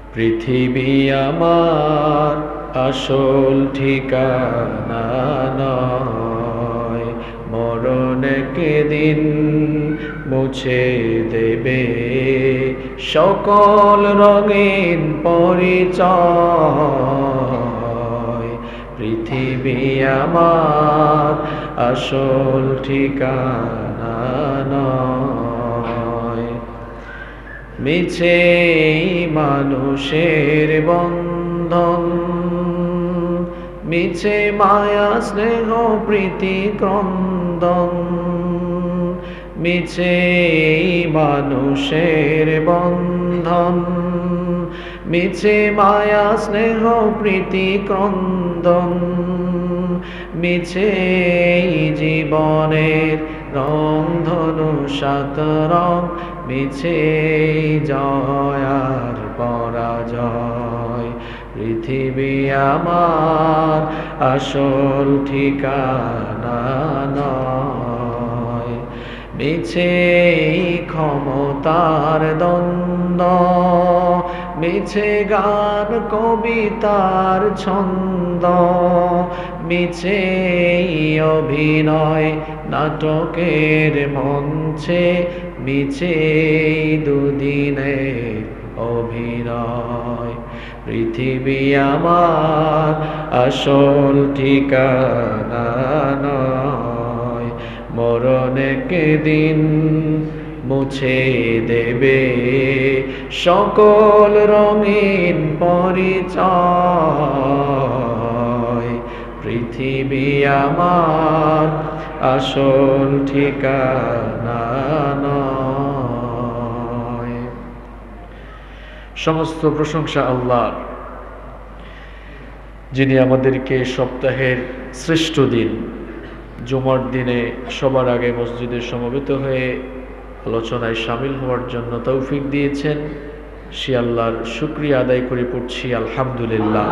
পৃথিবী আমার আসল ঠিকানা নয়, মরণ একদিন মুছে দেবে সকল রঙিন পরিচয়। পৃথিবী আমার আসল ঠিকানা নয়, মিছে মানুষের বন্ধন, মিছে মায়া স্নেহ প্রীতি ক্রন্দন, মিছে মানুষের বন্ধন, মিছে মায়া স্নেহ প্রীতি ক্রন্দন, মিছে জীবনের রং ধনু সাত রং, মিছে জয় আর পরাজয়। পৃথিবী আমার আসল ঠিকানা নয়, মিছে ক্ষমতার দ্বন্দ্ব, মিছে গান কবিতার ছন্দ, মিছে অভিনয় নাটকের মঞ্চে, মিছে দুদিনের অভিনয়। পৃথিবী আমার আসল ঠিকানা নয়, মরণ একদিন মুছে দেবে সকল রঙিন পরিচয়। পৃথিবী আমার আসল ঠিকানা নয়। সমস্ত প্রশংসা আল্লাহর, যিনি আমাদেরকে সপ্তাহের শ্রেষ্ঠ দিন জুমার দিনে সবার আগে মসজিদে সমবেত হয়ে আলোচনায় শামিল হওয়ার জন্য তৌফিক দিয়েছেন। সে আল্লাহর শুকরিয়া আদায় করে পড়ছি আলহামদুলিল্লাহ।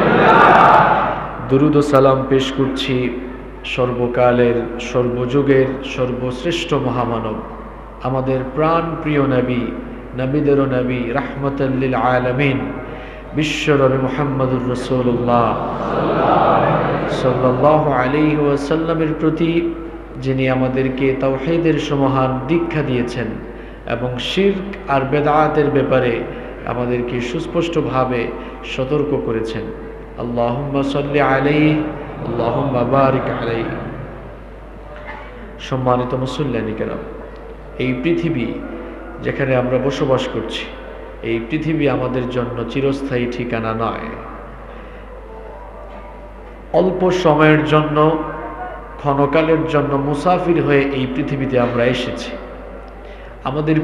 দুরুদ ও সালাম পেশ করছি সর্বকালের সর্বযুগের সর্বশ্রেষ্ঠ মহামানব, আমাদের প্রাণ প্রিয় নবী, নবীদেরও নবী, রাহমাতাল লিল আলামিন, বিশ্বনবী মুহাম্মদুর রাসূলুল্লাহ সাল্লাল্লাহু আলাইহি ওয়াসাল্লামের প্রতি, যিনি আমাদেরকে তাওহীদের সমহান দীক্ষা দিয়েছেন এবং শিরক আর বেদাতের ব্যাপারে আমাদেরকে সুস্পষ্টভাবে সতর্ক করেছেন। আল্লাহুম্মা সাল্লি আলাইহি আল্লাহুম্মা বারিক আলাইহি। সম্মানিত মুসল্লিয়ান কিরাম, এই পৃথিবী যেখানে আমরা বসবাস করছি, এই পৃথিবী আমাদের জন্য চিরস্থায়ী ঠিকানা নয়। অল্প সময়ের জন্য, ক্ষণকালের জন্য মুসাফির হয়ে এই পৃথিবীতে আমরা এসেছি। আমাদের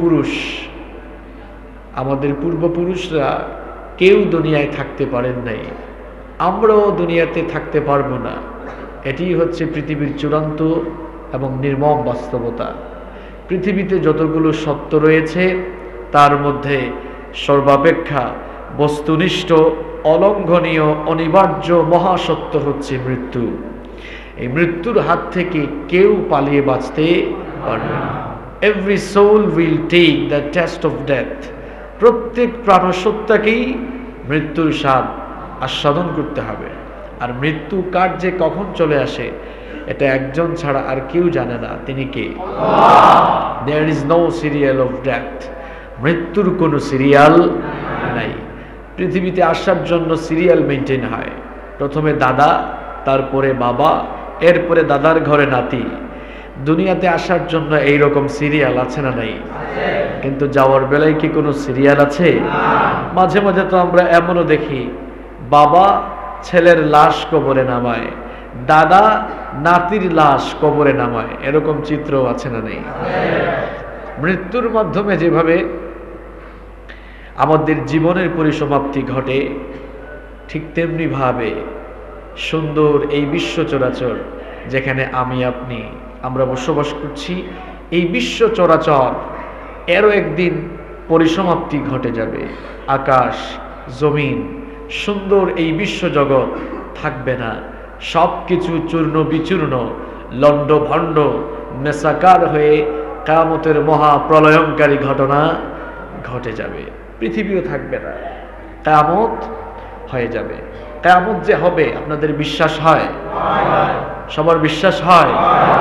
পূর্বপুরুষরা কেউ দুনিয়ায় থাকতে পারেন নাই, আমরাও দুনিয়াতে থাকতে পারবো না। এটি হচ্ছে পৃথিবীর চূড়ান্ত এবং নির্মম বাস্তবতা। পৃথিবীতে যতগুলো সত্য রয়েছে তার মধ্যে সর্বাপেক্ষা বস্তুনিষ্ঠ, অলঙ্ঘনীয়, অনিবার্য মহাসত্য হচ্ছে মৃত্যু। এই মৃত্যুর হাত থেকে কেউ পালিয়ে বাঁচতে পারবে না। Every soul will take the test of death. প্রত্যেক প্রাণসত্তাকেই মৃত্যুর স্বাদ আস্বাদন করতে হবে। আর মৃত্যু কার যে কখন চলে আসে এটা একজন ছাড়া আর কেউ জানে না। তিনি কে? There is no serial of death. মৃত্যুর কোনো সিরিয়াল নাই। পৃথিবীতে আসার জন্য সিরিয়াল মেনটেন হয়। প্রথমে দাদা, তারপরে বাবা, এরপরে দাদার ঘরে নাতি। দুনিয়াতে আসার জন্য এই রকম সিরিয়াল আছে না নাই? কিন্তু যাওয়ার বেলায় কি কোনো সিরিয়াল আছে? মাঝে মাঝে তো আমরা এমনও দেখি, বাবা ছেলের লাশ কবরে নামায়, দাদা নাতির লাশ কবরে নামায়। এরকম চিত্রও আছে না নেই? মৃত্যুর মাধ্যমে যেভাবে আমাদের জীবনের পরিসমাপ্তি ঘটে, ঠিক তেমনি ভাবে সুন্দর এই বিশ্ব চরাচর যেখানে আমি আপনি আমরা বসবাস করছি, এই বিশ্ব চরাচর এরও একদিন পরিসমাপ্তি ঘটে যাবে। আকাশ, জমিন, সুন্দর এই বিশ্বজগৎ থাকবে না। সব কিছু চূর্ণ বিচূর্ণ, লণ্ড ভণ্ড, নেশাকার হয়ে কিয়ামতের মহা প্রলয়ঙ্কারী ঘটনা ঘটে যাবে। পৃথিবীও থাকবে না, কিয়ামত হয়ে যাবে। কিয়ামত যে হবে আপনাদের বিশ্বাস হয়? সবার বিশ্বাস হয়?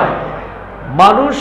মানুষ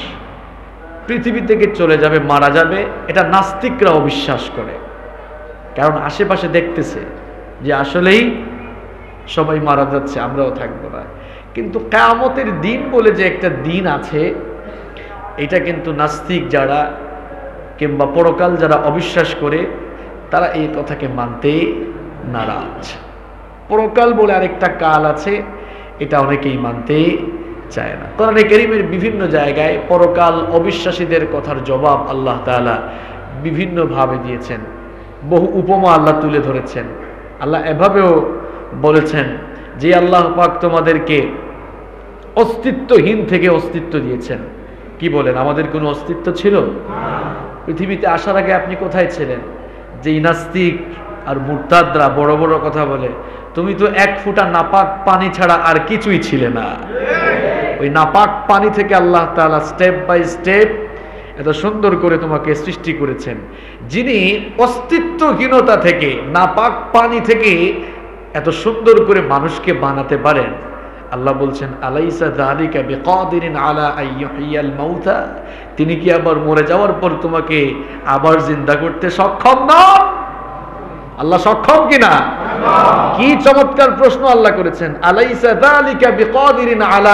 পৃথিবী থেকে চলে যাবে, মারা যাবে, এটা নাস্তিকরাও বিশ্বাস করে। কারণ আশেপাশে দেখতেছে যে আসলেই সবাই মারা যাচ্ছে, আমরাও থাকবো না। কিন্তু কিয়ামতের দিন বলে যে একটা দিন আছে, এটা কিন্তু নাস্তিক যারা কিংবা পরকাল যারা অবিশ্বাস করে তারা এই কথাকে মানতে নারাজ। পরকাল বলে আরেকটা কাল আছে, এটা অনেকেই মানতে চায় না। কোরআনে কারীমের বিভিন্ন জায়গায় পরকাল অবিশ্বাসীদের কথার জবাব আল্লাহ তাআলা বিভিন্নভাবে দিয়েছেন, বহু উপমা আল্লাহ তুলে ধরেছেন। আল্লাহ এভাবেও বলেছেন যে আল্লাহ পাক তোমাদেরকে অস্তিত্বহীন থেকে অস্তিত্ব দিয়েছেন। কি বলেন, আমাদের কোনো অস্তিত্ব ছিল? পৃথিবীতে আসার আগে আপনি কোথায় ছিলেন? যে নাস্তিক আর মুরতাদরা বড় বড় কথা বলে, তুমি তো এক ফোঁটা নাপাক পানি ছাড়া আর কিছুই ছিলে না। ওই নাপাক পানি থেকে আল্লাহ তাআলা স্টেপ বাই স্টেপ এত সুন্দর করে তোমাকে সৃষ্টি করেছেন। যিনি অস্তিত্বহীনতা থেকে, নাপাক পানি থেকে এত সুন্দর করে মানুষকে বানাতে পারেন, আল্লাহ বলছেন আলাইসা যালিকা বিকাদিরিন আলা আইয়ুহিয়াল মাউতা, তিনি কি আবার মরে যাওয়ার পর তোমাকে আবার জিন্দা করতে সক্ষম নন? আল্লাহ সক্ষম কিনা? কি চমৎকার প্রশ্ন আল্লাহ করেছেন, আলাইসা যালিকা বিকাদিরিন আলা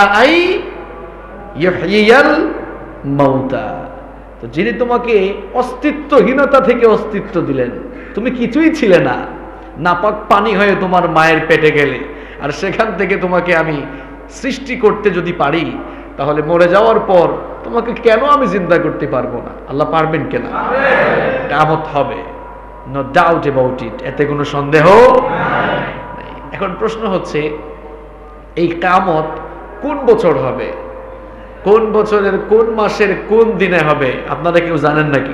আইয়ুহিয়াল মাউতা। তো যিনি তোমাকে অস্তিত্বহীনতা থেকে অস্তিত্ব দিলেন, তুমি কিছুই ছিলে না, নাপাক পানি হয়ে তোমার মায়ের পেটে গেলে, আর সেখান থেকে তোমাকে আমি সৃষ্টি করতে যদি পারি, তাহলে মরে যাওয়ার পর তোমাকে কেন আমি জিন্দা করতে পারবো না? আল্লাহ পারবেন কিনা? কিয়ামত হবে, নো ডাউট অ্যাবাউট ইট, এতে কোনো সন্দেহ নেই। এখন প্রশ্ন হচ্ছে এই কিয়ামত কোন বছর হবে, কোন বছরের কোন মাসের কোন দিনে হবে? আপনারা কেউ জানেন নাকি?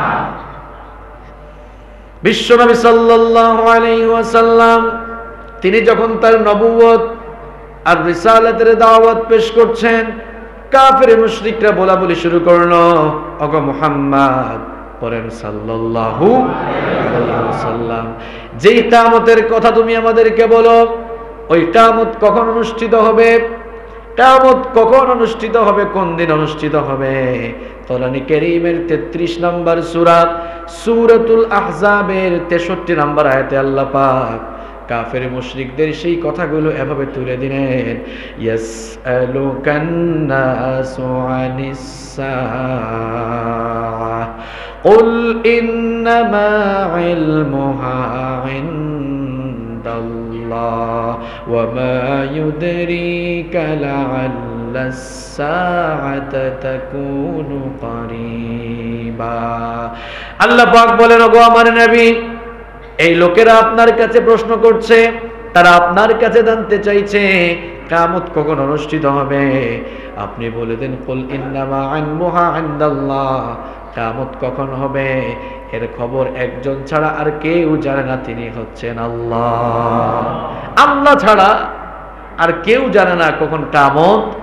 বিশ্বনবী সাল্লাল্লাহু আলাইহি ওয়াসাল্লাম তিনি যখন তার নবুয়ত আর রিসালাতের দাওয়াত পেশ করছেন, কাফের মুশরিকরা বলাবলি শুরু করলো, ওগো মুহাম্মদ পড়েন সাল্লাল্লাহু আলাইহি ওয়াসাল্লাম, যেই কিয়ামতের কথা তুমি আমাদেরকে বলো, ওই কিয়ামত কখন অনুষ্ঠিত হবে? কিয়ামত কখন অনুষ্ঠিত হবে, কোন দিন অনুষ্ঠিত হবে? কোরআনে কারীমের 33 নম্বর সূরা সূরাতুল আহজাবের 63 নম্বর আয়াতে আল্লাহ পাক কাফের মুশরিকদের সেই কথাগুলো এভাবে তুলে দিলেন, ইয়াসআলুকান নাসু আনিস সাআহ কুল ইন্নামা ইলমুহা ইনদাল্লাহ ওয়া মা ইউদরিকা লাআল্লাস সাআতা তাকুনু করিবা। আল্লাহ পাক বলেন, ওগো আমার নবী, এই লোকেরা আপনার কাছে প্রশ্ন করছে, তারা আপনার কাছে জানতে চাইছে কিয়ামত কখন অনুষ্ঠিত হবে। আপনি বলে দেন, কুল ইন্নামা ইলমুহা ইনদাল্লাহ, কিয়ামত কখন হবে এর খবর একজন ছাড়া আর কেউ জানে না, তিনি হচ্ছেন আল্লাহ। আল্লাহ ছাড়া আর কেউ জানে না কখন কিয়ামত